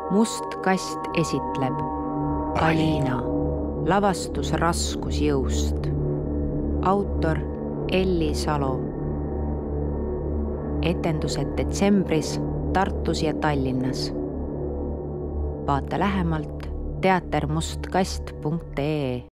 Must kast esitleb Alina, lavastus Raskusjõust. Autor Elli Salo. Etendused detsembris Tartus ja Tallinnas. Vaata lähemalt teatermustkast.ee